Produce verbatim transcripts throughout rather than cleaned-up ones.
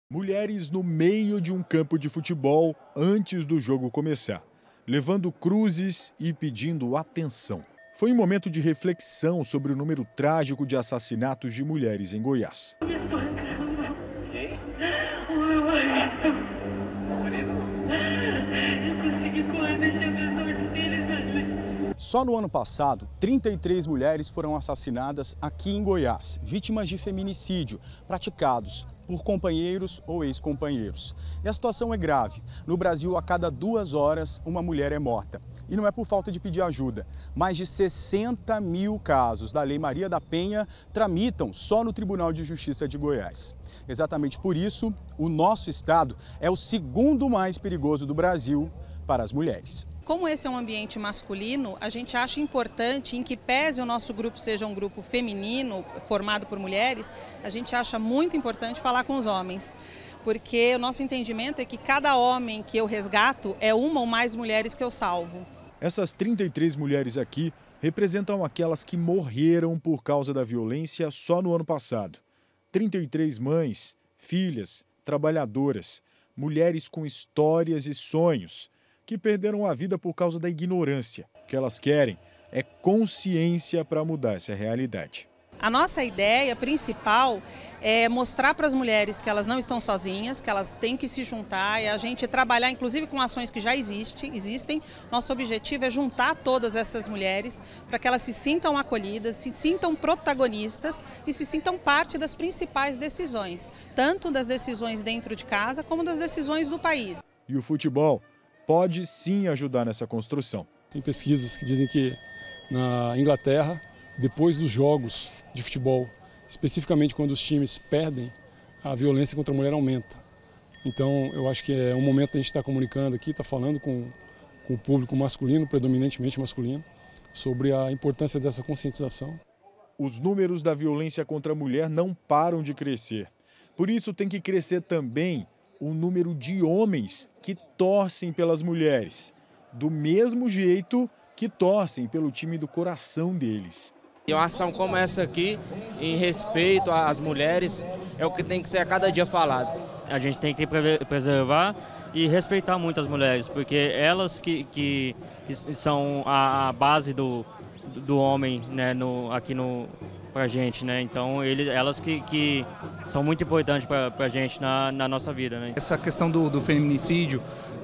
Mulheres no meio de um campo de futebol antes do jogo começar, levando cruzes e pedindo atenção. Foi um momento de reflexão sobre o número trágico de assassinatos de mulheres em Goiás. Só no ano passado, trinta e três mulheres foram assassinadas aqui em Goiás, vítimas de feminicídio praticados por companheiros ou ex-companheiros. E a situação é grave. No Brasil, a cada duas horas, uma mulher é morta. E não é por falta de pedir ajuda. Mais de sessenta mil casos da Lei Maria da Penha tramitam só no Tribunal de Justiça de Goiás. Exatamente por isso, o nosso estado é o segundo mais perigoso do Brasil para as mulheres. Como esse é um ambiente masculino, a gente acha importante, em que pese o nosso grupo seja um grupo feminino, formado por mulheres, a gente acha muito importante falar com os homens. Porque o nosso entendimento é que cada homem que eu resgato é uma ou mais mulheres que eu salvo. Essas trinta e três mulheres aqui representam aquelas que morreram por causa da violência só no ano passado. trinta e três mães, filhas, trabalhadoras, mulheres com histórias e sonhos, que perderam a vida por causa da ignorância. O que elas querem é consciência para mudar essa realidade. A nossa ideia principal é mostrar para as mulheres que elas não estão sozinhas, que elas têm que se juntar e a gente trabalhar inclusive com ações que já existem. existem. Nosso objetivo é juntar todas essas mulheres para que elas se sintam acolhidas, se sintam protagonistas e se sintam parte das principais decisões, tanto das decisões dentro de casa como das decisões do país. E o futebol pode sim ajudar nessa construção. Tem pesquisas que dizem que na Inglaterra, depois dos jogos de futebol, especificamente quando os times perdem, a violência contra a mulher aumenta. Então eu acho que é um momento de a gente estar comunicando aqui, estar falando com, com o público masculino, predominantemente masculino, sobre a importância dessa conscientização. Os números da violência contra a mulher não param de crescer. Por isso tem que crescer também o número de homens que torcem pelas mulheres, do mesmo jeito que torcem pelo time do coração deles. E uma ação como essa aqui, em respeito às mulheres, é o que tem que ser a cada dia falado. A gente tem que preservar e respeitar muito as mulheres, porque elas que, que, que são a base do, do homem, né, no, aqui no... pra gente, né? Então ele, elas que, que são muito importantes pra, pra gente na, na nossa vida, né? Essa questão do, do feminicídio,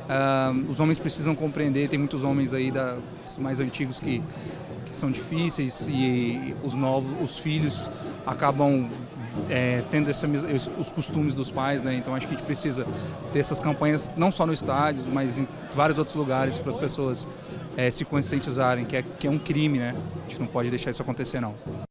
uh, os homens precisam compreender, tem muitos homens aí da, os mais antigos que, que são difíceis e os novos, os filhos acabam é, tendo essa, os costumes dos pais, né? Então acho que a gente precisa dessas campanhas, não só no estádio, mas em vários outros lugares para as pessoas é, se conscientizarem, que é, que é um crime, né? A gente não pode deixar isso acontecer, não.